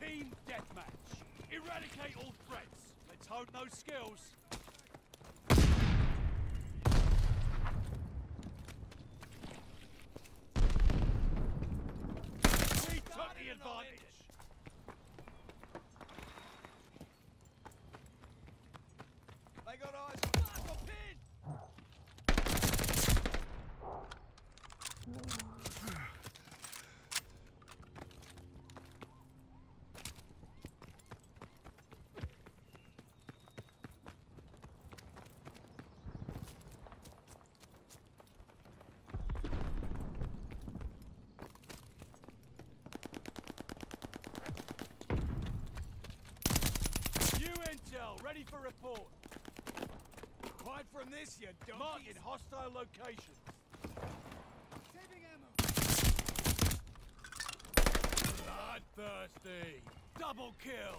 Team deathmatch. Eradicate all threats. Let's hone those skills. We took the advantage. They got eyes on us. Got pinned. Intel, ready for report. Hide from this, you donkeys. Marking hostile location. Saving ammo. Bloodthirsty. Double kill.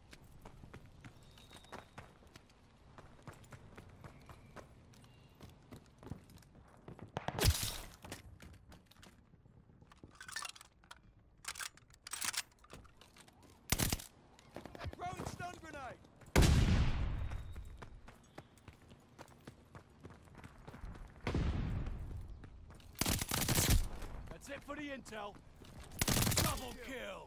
Throwing stun grenade. That's it for the intel. Double kill.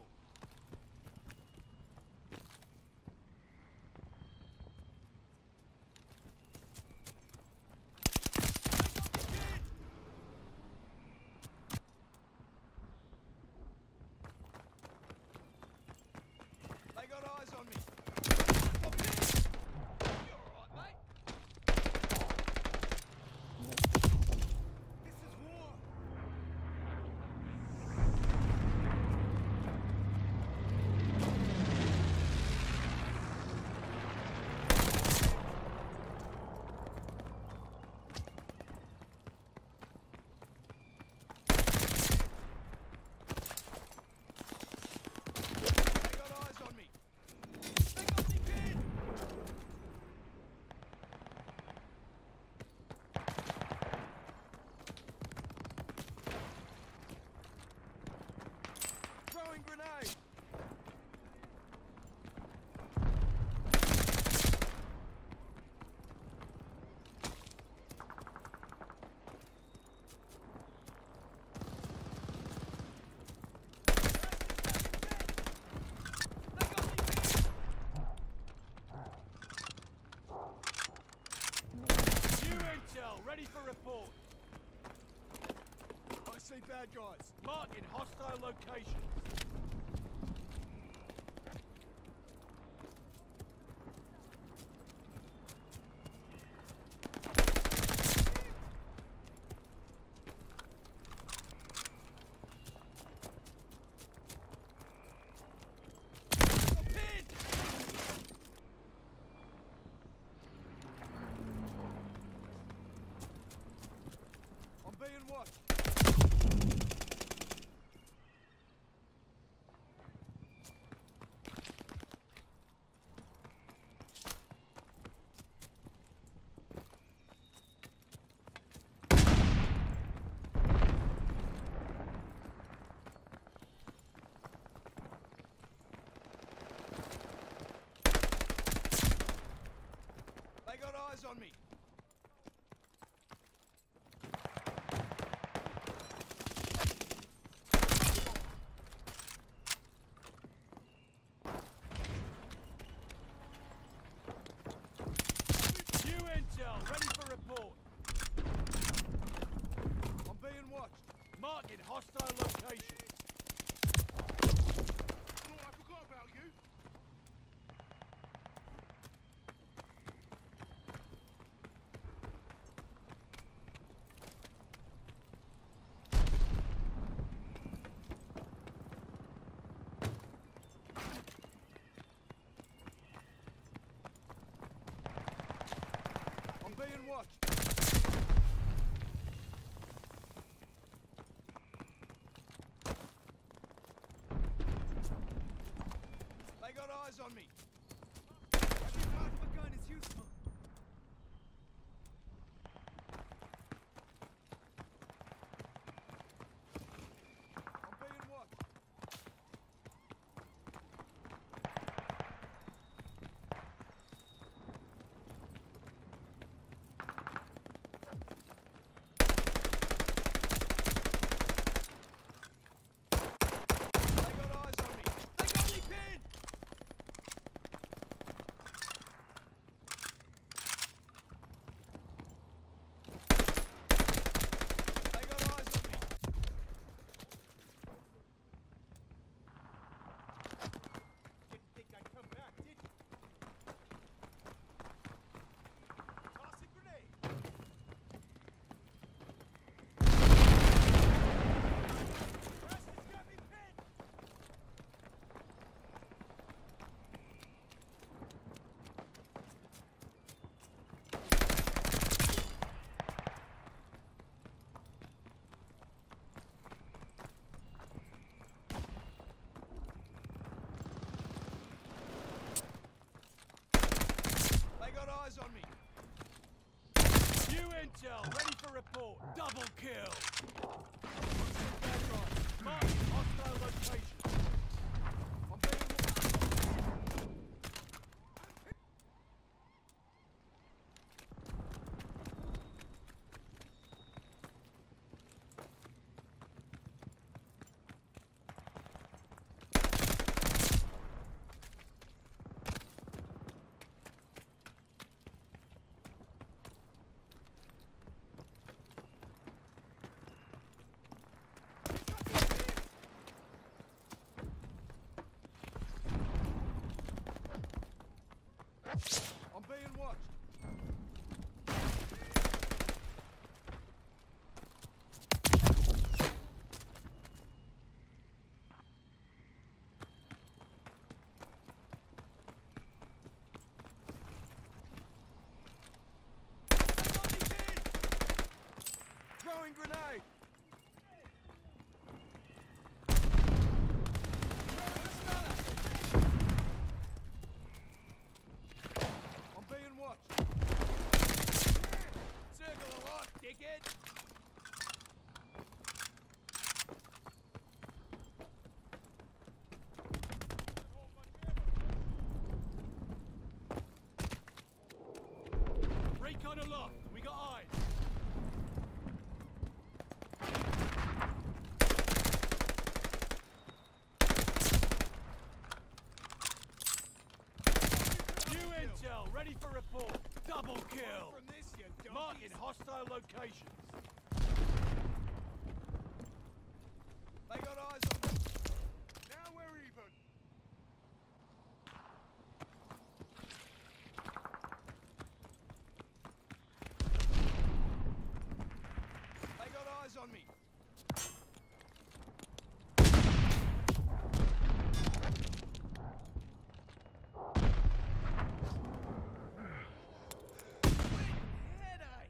They got eyes on me. You're alright, mate. This is war. They got eyes on me. They got me pinned. Throwing grenade. They got me pinned. New intel, ready for report. I see bad guys. Marking hostile locations. Got pinned. I'm being watched. They got eyes on me. New intel, ready for report. I'm being watched. Marking hostile locations. Oh, I forgot about you. I'm being watched. kill! Mark hostile location. I'm being watched. Throwing grenade! I'm being watched. Circle of life, dickhead! Recon aloft. We got eyes. New intel, ready for report. Double kill. From this, you donkeys. Marking hostile locations. They got eyes on me. Now we're even. They got eyes on me. Headache.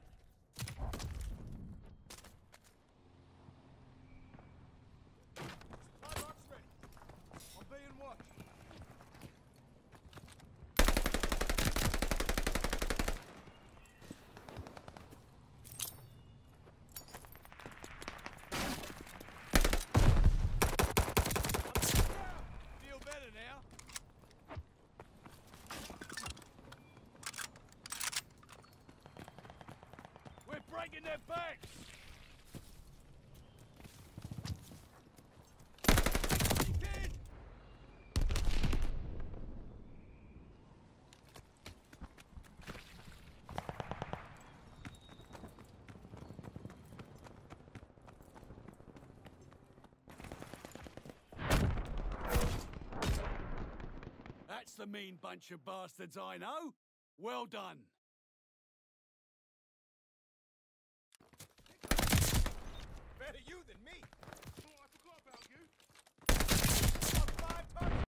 Supply box ready. I'm being watched. Feel better now. We're breaking their backs. Kid! That's the mean bunch of bastards I know. Well done. Better you